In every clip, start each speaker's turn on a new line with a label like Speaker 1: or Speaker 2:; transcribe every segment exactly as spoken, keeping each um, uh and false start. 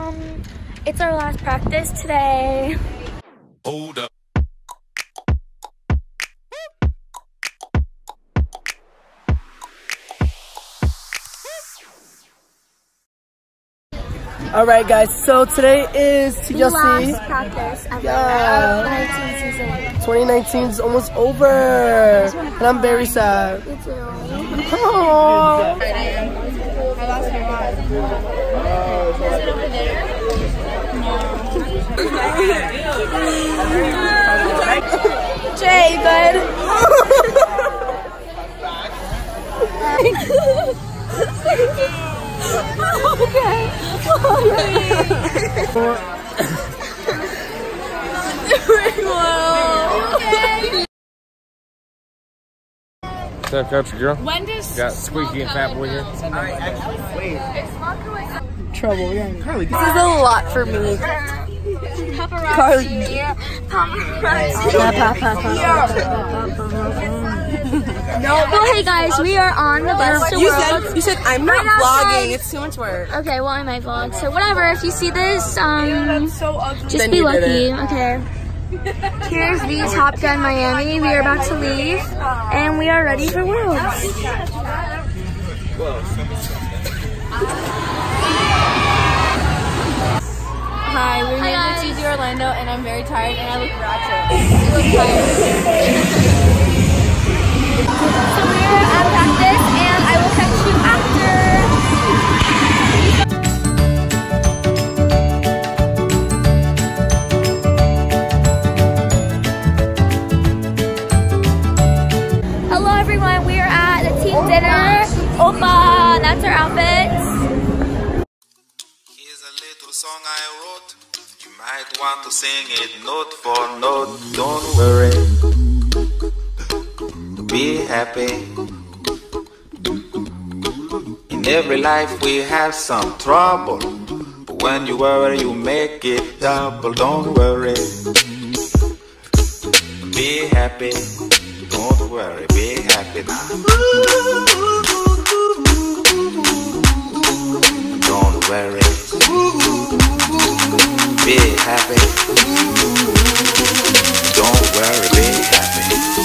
Speaker 1: um, it's our last practice today.
Speaker 2: Hold up.
Speaker 3: Alright guys, so today is T G L C.
Speaker 1: Last practice of
Speaker 3: Yeah.
Speaker 1: the nineteen season.
Speaker 3: twenty nineteen is almost over. And I'm very sad.
Speaker 1: Me too.
Speaker 3: Oh.
Speaker 1: Jay, good. Okay. Doing well. Okay.
Speaker 4: What's up, Couch Girl?
Speaker 5: When does
Speaker 4: Got Squeaky and Fat Boy here.
Speaker 3: Trouble. We're getting Carly.
Speaker 1: This is a lot for me.
Speaker 3: Carly.
Speaker 1: No, well, hey guys, we are on the bus to
Speaker 3: You
Speaker 1: World.
Speaker 3: said, you said I'm not
Speaker 1: Right outside.
Speaker 3: vlogging. It's too much work.
Speaker 1: Okay, well, I might vlog. So whatever. If you see this, um,
Speaker 3: So ugly.
Speaker 1: just
Speaker 3: Then
Speaker 1: be
Speaker 3: you did
Speaker 1: lucky.
Speaker 3: it.
Speaker 1: Okay. Here's the Top Gun Miami. We are about to leave, and we are ready for Worlds.
Speaker 5: Hi, we made
Speaker 1: guys.
Speaker 5: it to T G Orlando, and I'm very tired, and I look ratchet. You look tired.
Speaker 1: So we're at practice, and I will catch you after. Hello everyone, we are at the team dinner. Opa, that's our outfits.
Speaker 2: Here's a little song I wrote. You might want to sing it note for note. Don't worry. Be happy. In every life we have some trouble. But when you worry, you make it double. Don't worry. Be happy. Don't worry. Be happy now. Don't worry. Be happy. Don't worry, be happy.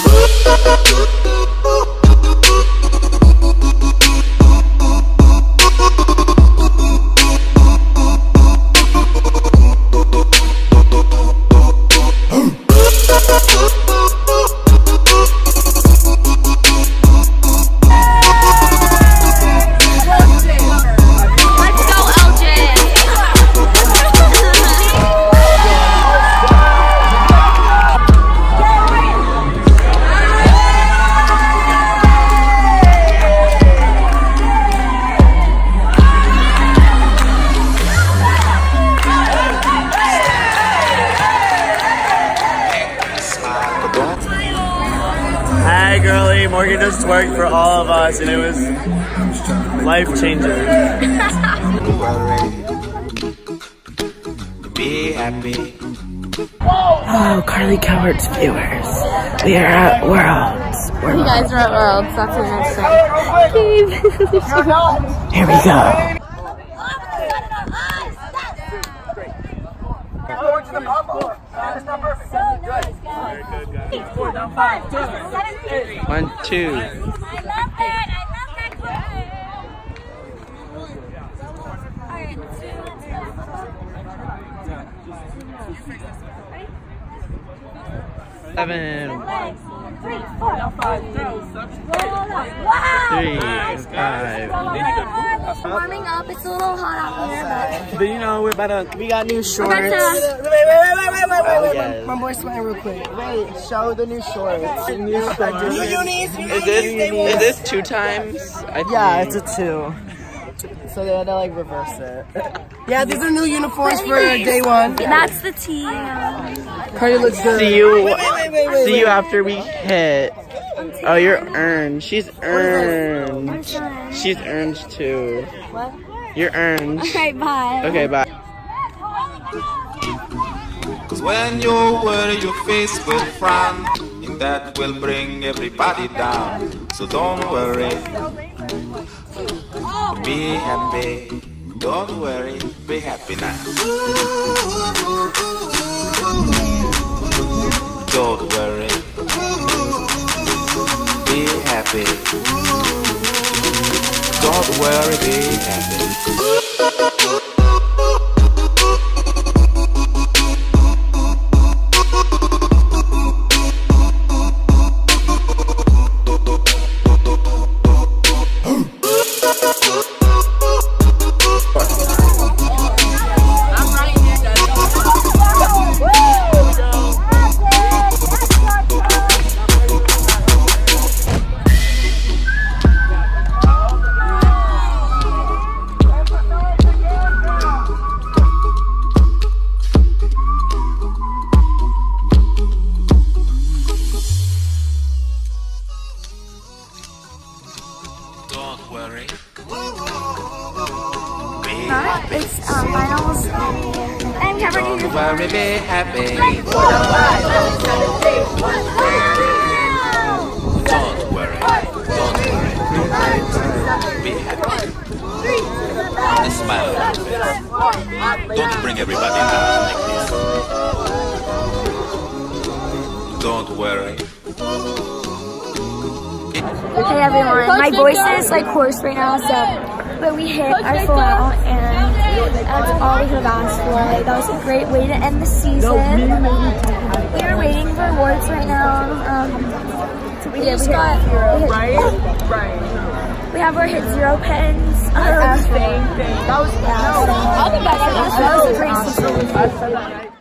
Speaker 6: Hi girlie, Morgan just twerked for all of us and it was life changing.
Speaker 2: Don't worry. Be happy.
Speaker 3: Oh, Carly Cowart's viewers. We are at Worlds. We're
Speaker 5: You guys are at Worlds, that's what I'm saying.
Speaker 3: Here we go.
Speaker 6: One, two.
Speaker 1: I love that. I love that clip. Alright, let's do it.
Speaker 6: Seven.
Speaker 1: Legs. Three, four. Roll up. Wow.
Speaker 6: Three. Five.
Speaker 1: Warming up. It's a little hot out here, but
Speaker 3: But you know, we're about to, we got new shorts.
Speaker 1: we're about to.
Speaker 3: Wait, wait, wait, wait, wait, wait, wait, wait.
Speaker 6: yes.
Speaker 3: My boy's sweating real quick. Wait, show the new shorts. New
Speaker 6: New
Speaker 3: unis.
Speaker 6: Is this is this two times? I
Speaker 3: Yeah,
Speaker 6: think.
Speaker 3: it's a two. So they had to like reverse it. Yeah, these are new uniforms for day one.
Speaker 1: That's the team.
Speaker 3: Cardi looks good.
Speaker 6: See you.
Speaker 3: Wait, wait, wait, wait,
Speaker 6: See
Speaker 3: wait.
Speaker 6: you after we hit. Oh, you're earned. She's earned. She's earned too.
Speaker 1: What?
Speaker 6: You're earned.
Speaker 1: Okay, bye.
Speaker 6: Okay, bye.
Speaker 2: Cause when you worry, your face will frown, and that will bring everybody down. So don't worry. Be happy. Don't worry, be happy now. Don't worry, be happy. Don't worry, be happy. Don't worry.
Speaker 1: It's um, finals. I'm covering
Speaker 2: Don't worry, be happy. Don't worry. Don't worry. Be happy. And smile a little bit. Don't bring everybody down like this. Don't worry.
Speaker 1: Hey everyone, my voice is like hoarse right now, so but we hit our full out and that's all we could have asked for. Like, that was a great way to end the season. We are waiting for awards right now. Um, so we, we just got hit, right, oh, right. We have our hit zero pens. Um, that was yeah, all the best. That was a great season.